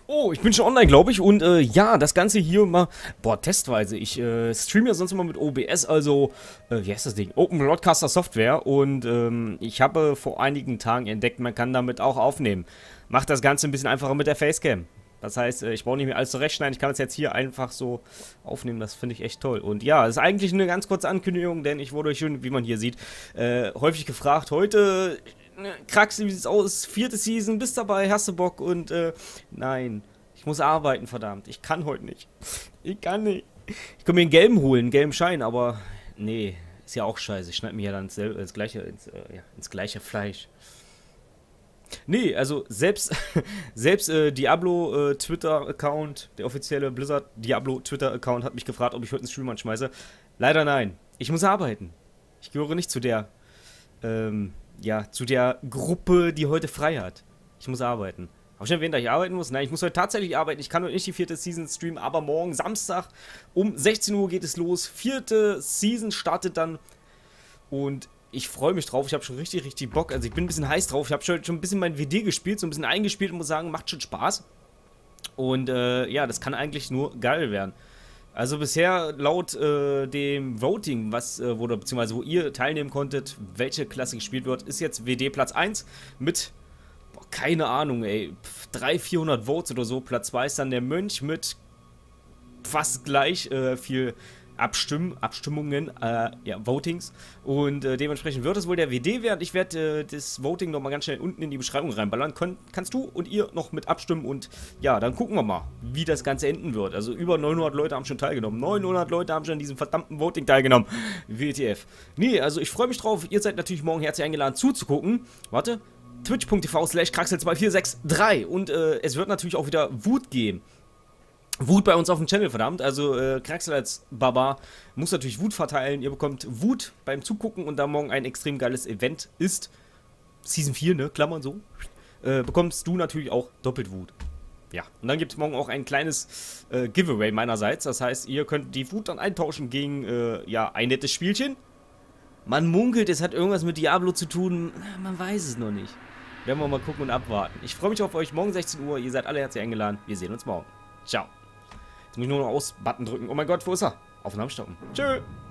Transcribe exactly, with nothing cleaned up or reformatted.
Oh, ich bin schon online, glaube ich. Und äh, ja, das Ganze hier mal, boah, testweise. Ich äh, streame ja sonst immer mit O B S, also, äh, wie heißt das Ding? Open Broadcaster Software. Und ähm, ich habe vor einigen Tagen entdeckt, man kann damit auch aufnehmen. Macht das Ganze ein bisschen einfacher mit der Facecam. Das heißt, äh, ich brauche nicht mehr alles zurechtschneiden. Ich kann es jetzt hier einfach so aufnehmen. Das finde ich echt toll. Und ja, das ist eigentlich eine ganz kurze Ankündigung, denn ich wurde schon, wie man hier sieht, äh, häufig gefragt. Heute, äh, Kraxel, wie sieht's aus? Vierte Season, bist dabei, hast du Bock? Und äh, nein, ich muss arbeiten, verdammt. Ich kann heute nicht. Ich kann nicht. Ich kann mir einen gelben holen, einen gelben Schein, aber nee, ist ja auch scheiße. Ich schneide mir ja dann ins, ins, gleiche, ins, äh, ja, ins gleiche Fleisch. Nee, also selbst, selbst äh, Diablo äh, Twitter-Account, der offizielle Blizzard Diablo Twitter-Account hat mich gefragt, ob ich heute einen Stream anschmeiße. Leider nein. Ich muss arbeiten. Ich gehöre nicht zu der, ähm, ja, zu der Gruppe, die heute frei hat. Ich muss arbeiten. Habe ich schon erwähnt, dass ich arbeiten muss? Nein, ich muss heute tatsächlich arbeiten. Ich kann heute nicht die vierte Season streamen, aber morgen, Samstag, um sechzehn Uhr geht es los. Vierte Season startet dann und ich freue mich drauf, ich habe schon richtig, richtig Bock. Also ich bin ein bisschen heiß drauf. Ich habe schon, schon ein bisschen mein W D gespielt, so ein bisschen eingespielt und muss sagen, macht schon Spaß. Und äh, ja, das kann eigentlich nur geil werden. Also bisher laut äh, dem Voting, was äh, wurde, beziehungsweise wo ihr teilnehmen konntet, welche Klasse gespielt wird, ist jetzt W D Platz eins mit, boah, keine Ahnung, ey, dreihundert, vierhundert Votes oder so. Platz zwei ist dann der Mönch mit fast gleich äh, viel Abstimmen, Abstimmungen, äh, ja, Votings. Und äh, dementsprechend wird es wohl der W D werden. Ich werde äh, das Voting nochmal ganz schnell unten in die Beschreibung reinballern. Kon kannst du und ihr noch mit abstimmen und ja, dann gucken wir mal, wie das Ganze enden wird. Also über neunhundert Leute haben schon teilgenommen. neunhundert Leute haben schon an diesem verdammten Voting teilgenommen. W T F. Nee, also ich freue mich drauf. Ihr seid natürlich morgen herzlich eingeladen zuzugucken. Warte. twitch punkt t v slash kraxel zwei vier sechs drei. Und äh, es wird natürlich auch wieder Wut geben. Wut bei uns auf dem Channel, verdammt. Also äh, Kraxel als Baba muss natürlich Wut verteilen. Ihr bekommt Wut beim Zugucken und da morgen ein extrem geiles Event ist, Season vier, ne, Klammern so, äh, bekommst du natürlich auch doppelt Wut. Ja, und dann gibt es morgen auch ein kleines äh, Giveaway meinerseits. Das heißt, ihr könnt die Wut dann eintauschen gegen, äh, ja, ein nettes Spielchen. Man munkelt, es hat irgendwas mit Diablo zu tun. Man weiß es noch nicht. Werden wir mal gucken und abwarten. Ich freue mich auf euch. Morgen sechzehn Uhr. Ihr seid alle herzlich eingeladen. Wir sehen uns morgen. Ciao. Jetzt muss ich nur noch Aus-Button drücken. Oh mein Gott, wo ist er? Aufnahme stoppen. Tschö.